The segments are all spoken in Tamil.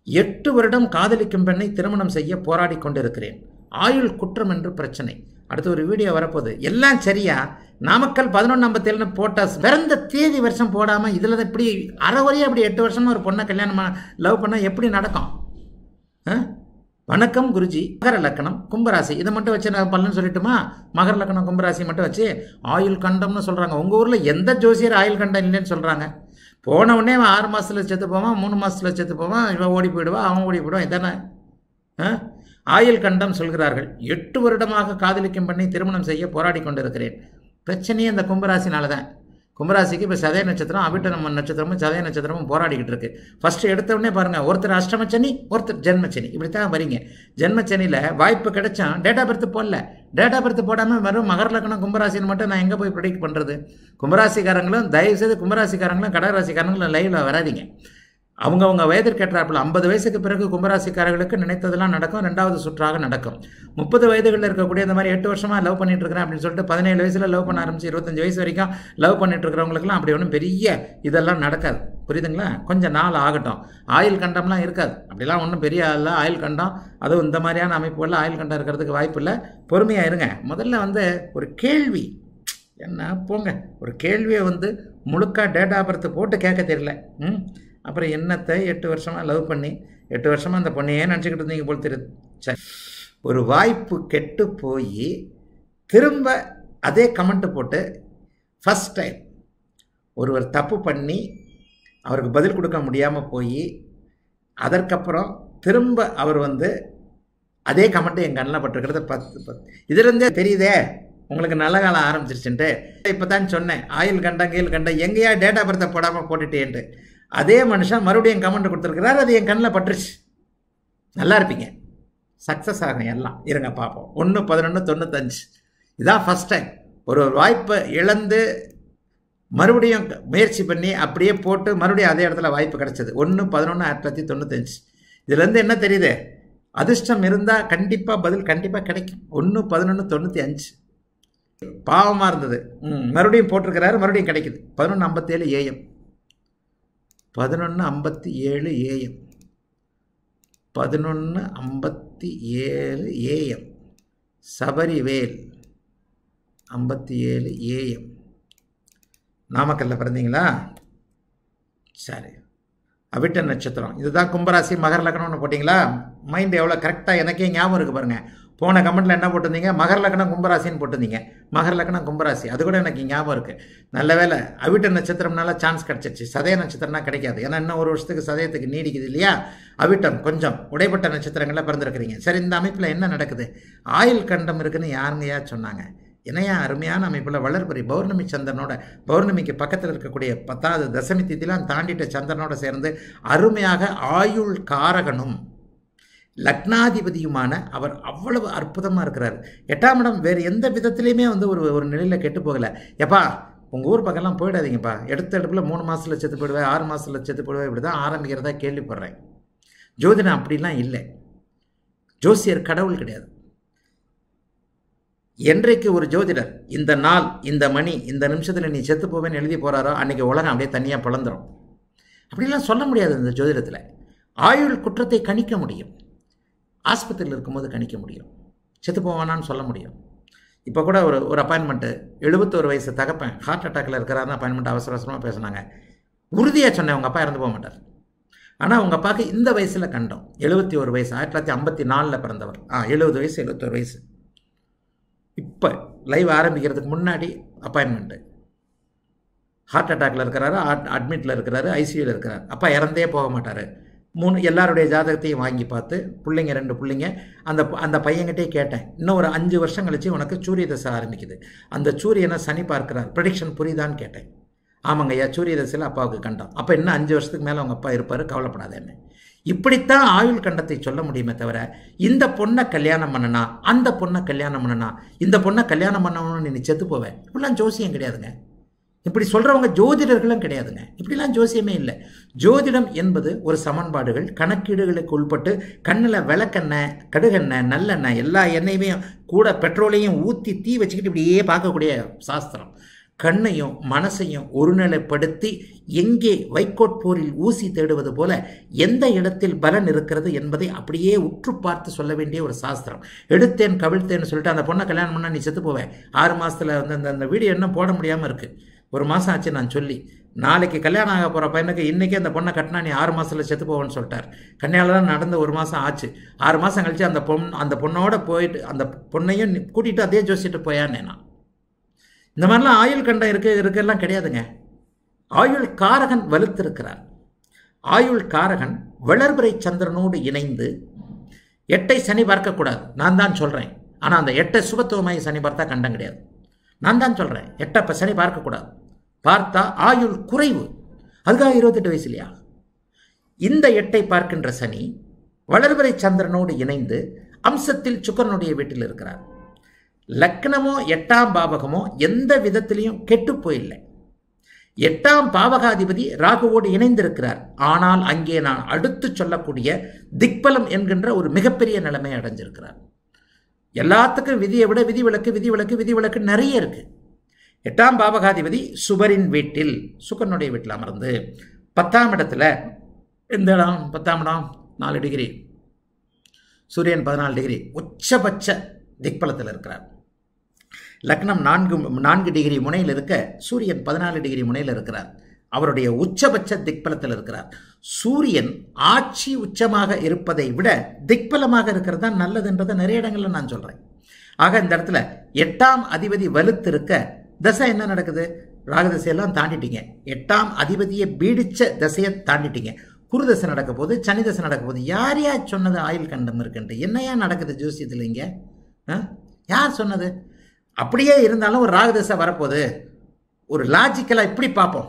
8 வருடம் காதலிக்கும் பெண்ணை திருமணம் செய்ய போராடி கொண்டிருக்கிறேன். ஆயுள் குற்றம் என்று பிரச்சனை. அடுத்து ஒரு வீடியோ வரப்போகுது. எல்லாம் சரியா? நாமக்கல் 1157 போட்ட பிறந்த தேதி வருஷம் போடாமல் இதில் இப்படி அறவரையாக இப்படி 8 வருஷமாக ஒரு பொண்ணை கல்யாணம் லவ் பண்ணால் எப்படி நடக்கும்? வணக்கம் குருஜி. மகர லக்கணம் கும்பராசி இதை மட்டும் வச்சு நான் பலன்னு சொல்லிட்டுமா? மகர லக்கணம் கும்பராசி மட்டும் வச்சு ஆயுள் கண்டம்னு சொல்கிறாங்க. உங்கள் ஊரில் எந்த ஜோசியர் ஆயுள் கண்டம் இல்லைன்னு சொல்கிறாங்க? போன உடனே அவன் 6 மாதத்தில் செத்து போவான், 3 மாதத்தில் செத்து போவான், இவன் ஓடி போயிடுவான், அவன் ஓடி போயிடுவான். இதானே ஆயுள் கண்டம் சொல்கிறார்கள். 8 வருடமாக காதலிக்கும் பெண்ணை திருமணம் செய்ய போராடி கொண்டிருக்கிறேன். பிரச்சனையே இந்த கும்பராசினால தான். கும்பராசிக்கு இப்போ சதய நட்சத்திரம், அவிட்ட நட்சத்திரமும் சதய நட்சத்திரமும் போராடிக்கிட்டு இருக்கு. ஃபஸ்ட்டு எடுத்தவுடனே பாருங்கள், ஒருத்தர் அஷ்டமச்சனி, ஒருத்தர் ஜென்மச்சனி, இப்படி தான் வரீங்க. ஜென்மச்சனியில் வாய்ப்பு கிடைச்சா டேட் ஆஃப் பர்த் போடல. டேட் ஆஃப் பர்த் போடாமல் வெறும் மகர லக்னம் கும்பராசின்னு மட்டும் நான் எங்கே போய் ப்ரெடிக்ட் பண்ணுறது? கும்பராசிக்காரங்களும் தயவுசெய்து கும்பராசிக்காரங்களும் கடகராசிக்காரங்களும் லைவில் வராதிங்க. அவங்கவுங்க வயதிற்கேற்றாப்புல 50 வயசுக்கு பிறகு கும்பராசிக்காரர்களுக்கு நினைத்ததெல்லாம் நடக்கும். 2வது சுற்றாக நடக்கும். 30 வயதுகளில் இருக்கக்கூடிய இந்த மாதிரி 8 வருஷமாக லவ் பண்ணிட்டு இருக்கிறேன் அப்படின்னு சொல்லிட்டு 17 வயசில் லவ் பண்ண ஆரம்பிச்சு 25 வயசு வரைக்கும் லவ் பண்ணிட்டு இருக்கிறவங்களுக்குலாம் அப்படி ஒன்றும் பெரிய இதெல்லாம் நடக்காது. புரியுதுங்களா? கொஞ்சம் நாள் ஆகட்டும். ஆயுள் கண்டம்லாம் இருக்காது. அப்படிலாம் ஒன்றும் பெரிய இல்லை. ஆயுள் கண்டம் அதுவும் இந்த மாதிரியான அமைப்புகளில் ஆயுள் கண்டம் இருக்கிறதுக்கு வாய்ப்பு இல்லை. பொறுமையாக இருங்க. முதல்ல ஒரு கேள்வி என்ன போங்க, ஒரு கேள்வியை முழுக்க டேட் ஆஃப் பர்த் போட்டு கேட்க தெரியல. அப்புறம் என்னத்தை 8 வருஷமாக லவ் பண்ணி 8 வருஷமாக அந்த பொண்ணையே நினச்சிக்கிட்டு இருந்தீங்க போல் தெரியுது. சரி, ஒரு வாய்ப்பு கெட்டு போய் திரும்ப அதே கமெண்ட்டு போட்டு ஃபஸ்ட் டைம் ஒருவர் தப்பு பண்ணி அவருக்கு பதில் கொடுக்க முடியாமல் போய் அதற்கப்புறம் திரும்ப அவர் அதே கமெண்ட்டு என் கண்ணில் பட்டிருக்கிறது 10 இதுலேருந்தே தெரியுதே உங்களுக்கு நல்ல காலம் ஆரம்பிச்சிருச்சுன்ட்டு. இப்போ தான் சொன்னேன், ஆயுள் கண்டம் கீழ் கண்டம் எங்கேயா டேட்டா பர்த்தை போடாமல் போட்டுட்டேன்ட்டு. அதே மனுஷன் மறுபடியும் கமெண்ட் கொடுத்துருக்கிறார், அது என் கண்ணில் பட்டுருச்சு. நல்லா இருப்பீங்க, சக்ஸஸ் ஆகும் எல்லாம். இருங்க பார்ப்போம். 1/11/95 இதான் ஃபஸ்ட் டைம் ஒரு வாய்ப்பை இழந்து மறுபடியும் முயற்சி பண்ணி அப்படியே போட்டு மறுபடியும் அதே இடத்துல வாய்ப்பு கிடைச்சது. 1/11/1995. இதுலேருந்து என்ன தெரியுது? அதிர்ஷ்டம் இருந்தால் கண்டிப்பாக பதில் கண்டிப்பாக கிடைக்கும். 1/11/95 பாவமாக இருந்தது. மறுபடியும் போட்டிருக்கிறாரு, மறுபடியும் கிடைக்குது. 11:57 AM 11:57 AM 11:57 AM சபரிவேல் 57 AM. நாமக்கல்ல பிறந்தீங்களா? சரி. அவிட்ட நட்சத்திரம் இதுதான் கும்பராசி. மகர லக்னம்னு போட்டிங்களா? மைண்ட் எவ்வளோ கரெக்டாக எனக்கே ஞாபகம் இருக்குது பாருங்கள். போன கமெண்ட்டில் என்ன போட்டிருந்தீங்க? மகர லக்னம் கும்பராசின்னு போட்டிருந்தீங்க. மகர லக்னம் கும்பராசி அது கூட எனக்கு ஞாபகம் இருக்குது. நல்ல வேலை அவிட்ட நட்சத்திரம்னால சான்ஸ் கிடச்சிருச்சு. சதய நட்சத்திரம்னா கிடைக்காது. ஏன்னா இன்னும் ஒரு வருஷத்துக்கு சதயத்துக்கு நீடிக்குது இல்லையா? அவிட்டம் கொஞ்சம் உடைப்பட்ட நட்சத்திரங்களில் பிறந்திருக்கிறீங்க. சரி, இந்த அமைப்பில் என்ன நடக்குது? ஆயுள் கண்டம் இருக்குன்னு யாருங்கயா சொன்னாங்க? இணையா அருமையான அமைப்பில் வளர்புரி பௌர்ணமி சந்திரனோட, பௌர்ணமிக்கு பக்கத்தில் இருக்கக்கூடிய 10வது தசமி திதிலாம் தாண்டிட்ட சந்திரனோட சேர்ந்து அருமையாக ஆயுள் காரகனும் லக்னாதிபதியுமான அவர் அவ்வளவு அற்புதமாக இருக்கிறார். 8ஆம் இடம் வேறு எந்த விதத்துலேயுமே ஒரு நிலையில் கெட்டு போகலை. எப்பா உங்கள் ஊர் பக்கம்லாம் போயிடாதீங்கப்பா. எடுத்த எடுப்பில் 3 மாதத்தில் செத்து போயிடுவேன், 6 மாதத்தில் செத்து போயிடுவேன், இப்படி தான் ஆரம்பிக்கிறதா கேள்விப்படுறேன். ஜோதிடம் அப்படிலாம் இல்லை. ஜோசியர் கடவுள் கிடையாது. என்றைக்கு ஒரு ஜோதிடர் இந்த நாள் இந்த மணி இந்த நிமிஷத்தில் நீ செத்து போவேன்னு எழுதி போகிறாரோ அன்றைக்கி உலகம் அப்படியே தனியாக பிளந்துடும். அப்படிலாம் சொல்ல முடியாது. இந்த ஜோதிடத்தில் ஆயுள் குற்றத்தை கணிக்க முடியும். ஆஸ்பத்திரியில் இருக்கும்போது கணிக்க முடியும். செத்து போவானான்னு சொல்ல முடியும். இப்போ கூட ஒரு அப்பாயின்மெண்ட்டு 71 வயசு தகப்பன் ஹார்ட் அட்டாக்கில் இருக்கிறாருன்னு அப்பாயின்மெண்ட் அவசர அவசரமாக பேசினாங்க. உறுதியாக சொன்னேன், உங்கள் அப்பா இறந்து போக மாட்டார். ஆனால் உங்கள் அப்பாவுக்கு இந்த வயசில் கண்டோம். 71 வயசு, 1954 பிறந்தவர். 70 வயசு 71 வயசு. இப்போ லைவ் ஆரம்பிக்கிறதுக்கு முன்னாடி அப்பாயின்மெண்ட்டு. ஹார்ட் அட்டாக்கில் இருக்கிறாரு, அட்மிட்டில் இருக்கிறாரு, ஐசியூவில் இருக்கிறார். அப்பா இறந்தே போக மாட்டார். 3 எல்லாருடைய ஜாதகத்தையும் வாங்கி பார்த்து பிள்ளைங்க 2 பிள்ளைங்க அந்த பையன்கிட்டே கேட்டேன். இன்னும் ஒரு 5 வருஷம் கழிச்சு உனக்கு சூரிய தசை ஆரம்பிக்குது, அந்த சூரியனை சனி பார்க்கிறார், ப்ரெடிக்ஷன் புரியுதான்னு கேட்டேன். ஆமாங்க ஐயா, சூரிய தசையில் அப்பாவுக்கு கண்டம். அப்போ இன்னும் 5 வருஷத்துக்கு மேலே அவங்க அப்பா இருப்பார், கவலைப்படாதேன்னு. இப்படித்தான் ஆயுள் கண்டத்தை சொல்ல முடியுமே தவிர இந்த பொண்ணை கல்யாணம் பண்ணனா அந்த பொண்ணை கல்யாணம் பண்ணனா இந்த பொண்ணை கல்யாணம் பண்ணணும்னு நீ செத்து போவேன், இப்படிலாம் ஜோசியம் கிடையாதுங்க. இப்படி சொல்கிறவங்க ஜோதிடர்களும் கிடையாதுங்க. இப்படிலாம் ஜோசியமே இல்லை. ஜோதிடம் என்பது ஒரு சமன்பாடுகள் கணக்கீடுகளுக்கு உட்பட்டு கண்ணில் விளக்கெண்ணெய், கடுகெண்ணெய், நல்லெண்ணெய் எல்லா எண்ணெயுமே கூட பெட்ரோலையும் ஊற்றி தீ வச்சுக்கிட்டு இப்படியே பார்க்கக்கூடிய சாஸ்திரம். கண்ணையும் மனசையும் ஒருநிலைப்படுத்தி எங்கே வைக்கோற்போரில் ஊசி தேடுவது போல எந்த இடத்தில் பலன் இருக்கிறது என்பதை அப்படியே உற்று பார்த்து சொல்ல வேண்டிய ஒரு சாஸ்திரம். எடுத்தேன் கவிழ்த்தேன்னு சொல்லிட்டு அந்த பொண்ணை கல்யாணம் பண்ணால் நீ செத்து போவேன். 6 மாதத்தில் வந்து அந்த வீடியோ இன்னும் போட முடியாமல் இருக்குது. 1 மாதம் ஆச்சு நான் சொல்லி. நாளைக்கு கல்யாணம் ஆக போகிற பையனுக்கு இன்றைக்கே அந்த பொண்ணை கட்டினா நீ 6 மாதத்தில் செத்து போவேன்னு சொல்லிட்டார். கன்னியாலாம் நடந்த 1 மாதம் ஆச்சு. 6 மாதம் கழிச்சு அந்த பொண்ணோட போயிட்டு அந்த பொண்ணையும் கூட்டிகிட்டு அதே ஜோசிட்டு போயான்னு நான். இந்த மாதிரிலாம் ஆயுள் கண்டம் இருக்கெல்லாம் கிடையாதுங்க. ஆயுள் காரகன் வலுத்திருக்கிறார். ஆயுள் காரகன் வளர்பிறை சந்திரனோடு இணைந்து 8ஐ சனி பார்க்கக்கூடாது, நான் தான் சொல்கிறேன். ஆனால் அந்த 8ஐ சுபத்துவமாய் சனி பார்த்தா கண்டம் கிடையாது, நான் தான் சொல்கிறேன். 8 அப்போ சனி பார்க்கக்கூடாது, பார்த்தா ஆயுள் குறைவு. அதுக்காக 28 வயசு இல்லையா? இந்த 8ஐ பார்க்கின்ற சனி வளர்பிறை சந்திரனோடு இணைந்து அம்சத்தில் சுக்கிரனுடைய வீட்டில் இருக்கிறார். லக்னமோ 8ஆம் பாவகமோ எந்த விதத்திலையும் கெட்டு போயில்லை. 8ஆம் பாவகாதிபதி ராகுவோடு இணைந்திருக்கிறார். ஆனால் அங்கே நான் அடுத்து சொல்லக்கூடிய திக்பலம் என்கின்ற ஒரு மிகப்பெரிய நிலைமை அடைஞ்சிருக்கிறார். எல்லாத்துக்கும் விதியை விட விதிவிலக்கு நிறைய இருக்கு. 8ஆம் பாவகாதிபதி சுபரின் வீட்டில் சுக்கிரனுடைய வீட்டில் அமர்ந்து 10ஆம் இடத்துல எந்த இடம்? 10ஆம் இடம் 4 டிகிரி, சூரியன் 14 டிகிரி உச்சபட்ச திக்பலத்தில் இருக்கிறார். லக்னம் 4 டிகிரி முனையில் இருக்க சூரியன் 14 டிகிரி முனையில் இருக்கிறார். அவருடைய உச்சபட்ச திக்பலத்தில் இருக்கிறார். சூரியன் ஆட்சி உச்சமாக இருப்பதை விட திக்பலமாக இருக்கிறது தான் நல்லதுன்றதை நிறைய இடங்களில் நான் சொல்கிறேன். ஆக இந்த இடத்துல 8ஆம் அதிபதி வலுத்திருக்க தசை என்ன நடக்குது? ராகு தசையெல்லாம் தாண்டிட்டீங்க. 8ஆம் அதிபதியை பீடிச்ச தசையை தாண்டிட்டீங்க. குருதசை நடக்க போது, சனி தசை நடக்க போது. யார் சொன்னது ஆயுள் கண்டம் இருக்குன்ட்டு? என்னையா நடக்குது ஜோசியத்தில் இங்கே? யார் சொன்னது? அப்படியே இருந்தாலும் ஒரு ராகு தசை வரப்போகுது. ஒரு லாஜிக்கலாக இப்படி பார்ப்போம்.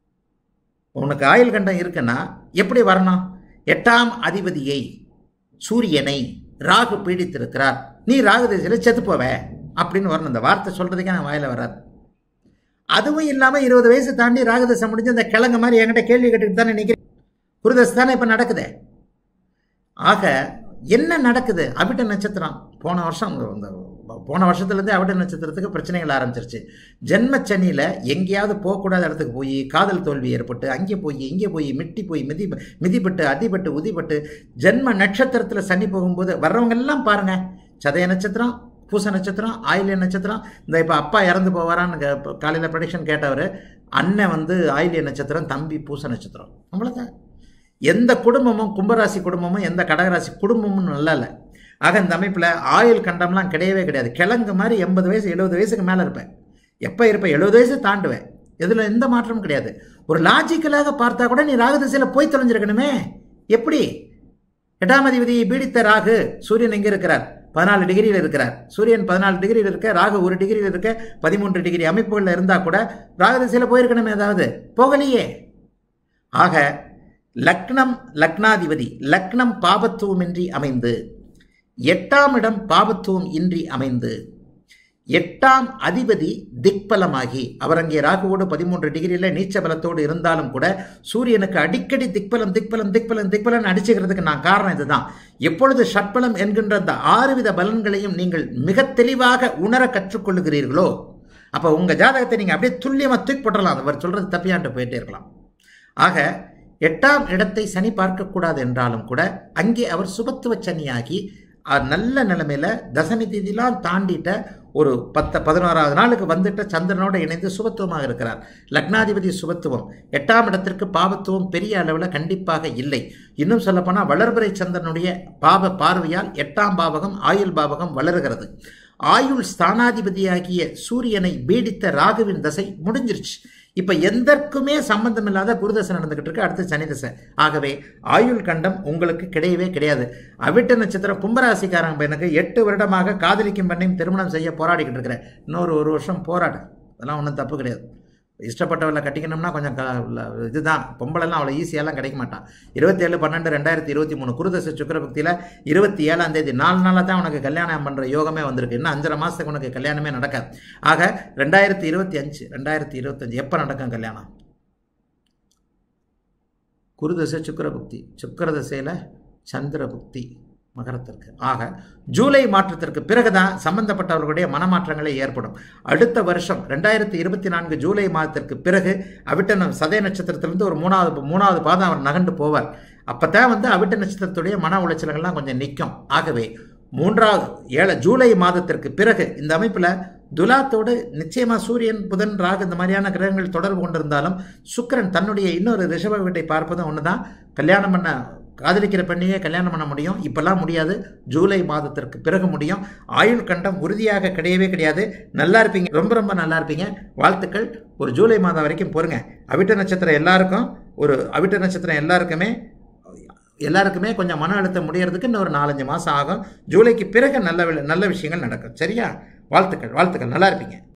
உனக்கு ஆயுள் கண்டம் இருக்குன்னா எப்படி வரணும்? 8ஆம் அதிபதியை சூரியனை ராகு பீடித்திருக்கிறார், நீ ராகு தசையில் செத்து போவே அப்படின்னு வரணும். இந்த வார்த்தை சொல்றதுக்கே நான் வாயில வராது. அதுவும் இல்லாமல் 20 வயசு தாண்டி ராகு தசை முடிஞ்சு அந்த கிழங்கு மாதிரி என்கிட்ட கேள்வி கேட்டுட்டு தானே நினைக்கிறேன். குருதசை தானே இப்போ நடக்குது. ஆக என்ன நடக்குது? அவிட்ட நட்சத்திரம் போன வருஷத்துலேருந்து அவிட்ட நட்சத்திரத்துக்கு பிரச்சனைகள் ஆரம்பிச்சிருச்சு. ஜென்மச்சனியில் எங்கேயாவது போகக்கூடாத இடத்துக்கு போய் காதல் தோல்வி ஏற்பட்டு அங்கே போய் இங்கே போய் மிதிப்பட்டு அடிபட்டு உதிப்பட்டு ஜென்ம நட்சத்திரத்தில் சனி போகும்போது வர்றவங்கெல்லாம் பாருங்க. சதய நட்சத்திரம், பூச நட்சத்திரம், ஆயில்ய நட்சத்திரம். இந்த இப்போ அப்பா இறந்து போவாரான்னு காலையில் ப்ரெடிக்ஷன் கேட்டவர், அண்ணன் வந்து ஆயில்ய நட்சத்திரம், தம்பி பூச நட்சத்திரம். அவ்வளோதான். எந்த குடும்பமும் கும்பராசி குடும்பமும் எந்த கடகராசி குடும்பமும் நல்லா இல்லை. ஆக இந்த அமைப்பில் ஆயுள் கண்டம்லாம் கிடையவே கிடையாது. கிழங்கு மாதிரி 80 வயசு 70 வயசுக்கு மேலே இருப்பேன். எப்போ இருப்பேன்? 70 வயசு தாண்டுவேன். இதில் எந்த மாற்றமும் கிடையாது. ஒரு லாஜிக்கலாக பார்த்தா கூட நீ ராகு திசையில் போய் தொலைஞ்சிருக்கணுமே. எப்படி? 8ஆம் அதிபதியை பீடித்த ராகு சூரியன் எங்கே இருக்கிறார்? 14 டிகிரியில் இருக்கிறார். சூரியன் 14 டிகிரியில் இருக்க, ராகு 1 டிகிரியில் இருக்க, 13 டிகிரி அமைப்புகளில் இருந்தால் கூட ராகு திசையில் போயிருக்கணுமே. ஏதாவது போகலையே. ஆக லக்னம் லக்னாதிபதி லக்னம் பாபத்துவமின்றி அமைந்து, 8ஆம் இடம் பாபத்துவம் இன்றி அமைந்து, 8ஆம் அதிபதி திக்பலமாகி, அவர் அங்கே ராகுவோடு 13 டிகிரியில் நீச்ச பலத்தோடு இருந்தாலும் கூட சூரியனுக்கு அடிக்கடி திக்பலம் அடிச்சுக்கிறதுக்கு நான் காரணம் இதுதான். எப்பொழுது ஷட்பலம் என்கின்ற அந்த 6 வித பலன்களையும் நீங்கள் மிக தெளிவாக உணர கற்றுக்கொள்ளுகிறீர்களோ அப்போ உங்கள் ஜாதகத்தை நீங்கள் அப்படியே துல்லியமாக தூக்கி போட்டலாம். அவர் சொல்கிறது தப்பியான்ட்டு போயிட்டே இருக்கலாம். ஆக 8ஆம் இடத்தை சனி பார்க்கக்கூடாது என்றாலும் கூட அங்கே அவர் சுபத்துவ சனியாகி நல்ல நிலைமையில் தசமி தேதியெல்லாம் தாண்டிட்ட ஒரு 11ஆவது நாளுக்கு வந்துட்ட சந்திரனோடு இணைந்து சுபத்துவமாக இருக்கிறார். லக்னாதிபதி சுபத்துவம், 8ஆம் இடத்திற்கு பாவத்துவம் பெரிய அளவில் கண்டிப்பாக இல்லை. இன்னும் சொல்லப்போனால் வளர்பிறை சந்திரனுடைய பாவ பார்வையால் 8ஆம் பாவகம் ஆயுள் பாவகம் வளருகிறது. ஆயுள் ஸ்தானாதிபதியாகிய சூரியனை பீடித்த ராகுவின் தசை முடிஞ்சிருச்சு. இப்போ எதற்குமே சம்பந்தம் இல்லாத குருதசை நடந்துகிட்டு இருக்கு. அடுத்து சனி தசை. ஆகவே ஆயுள் கண்டம் உங்களுக்கு கிடையவே கிடையாது. அவிட்ட நட்சத்திரம் கும்பராசிக்காரங்க பையனுக்கு 8 வருடமாக காதலிக்கும் பெண்ணையும் திருமணம் செய்ய போராடிக்கிட்டு இருக்கிறேன். இன்னொரு 1 வருஷம் போராடு, அதெல்லாம் ஒன்றும் தப்பு கிடையாது. இஷ்டப்பட்டவளை கட்டிக்கணும்னா கொஞ்சம் இதுதான். பொம்பளைலாம் அவ்வளோ ஈஸியெல்லாம் கிடைக்க மாட்டான். 27/12/2023 குருதசை சுக்கிரபக்தியில் 27ஆம் தேதி 4 நாளாக தான் உனக்கு கல்யாணம் பண்ணுற யோகமே வந்திருக்கு. இன்னும் 5.5 மாதத்துக்கு உனக்கு கல்யாணமே நடக்காது. ஆக 2025 எப்போ நடக்கும் கல்யாணம்? குருதசை சுக்கிரபக்தி, சுக்கிரதசையில் சந்திரபக்தி மகரத்திற்கு. ஆக ஜூலை மாற்றத்திற்கு பிறகுதான் சம்பந்தப்பட்டவர்களுடைய மனமாற்றங்களே ஏற்படும். அடுத்த வருஷம் 2024 ஜூலை மாதத்திற்கு பிறகு அவிட்ட சதய நட்சத்திரத்திலிருந்து ஒரு மூணாவது பாதம் அவர் நகண்டு போவார். அப்போதான் அவிட்ட நட்சத்திரத்துடைய மன உளைச்சல்கள்லாம் கொஞ்சம் நிற்கும். ஆகவே ஜூலை மாதத்திற்கு பிறகு இந்த அமைப்பில் துலாத்தோடு நிச்சயமாக சூரியன், புதன், ராகு இந்த மாதிரியான கிரகங்கள் தொடர்பு கொண்டிருந்தாலும் சுக்கிரன் தன்னுடைய இன்னொரு ரிஷப வீட்டை பார்ப்பதும் ஒன்று தான். கல்யாணம் பண்ண காதலிக்கிற பெண்ணையே கல்யாணம் பண்ண முடியும். இப்போல்லாம் முடியாது. ஜூலை மாதத்திற்கு பிறகு முடியும். ஆயுள் கண்டம் உறுதியாக கிடையாது. நல்லா இருப்பீங்க, ரொம்ப ரொம்ப நல்லா இருப்பீங்க. வாழ்த்துக்கள். ஒரு ஜூலை மாதம் வரைக்கும் பொறுங்க. அவிட்ட நட்சத்திரம் எல்லாருக்குமே கொஞ்சம் மன அழுத்தம் முடியறதுக்கு இன்னும் ஒரு 4-5 மாதம் ஆகும். ஜூலைக்கு பிறகு நல்ல விஷயங்கள் நடக்கும். சரியா? வாழ்த்துக்கள். நல்லா இருப்பீங்க.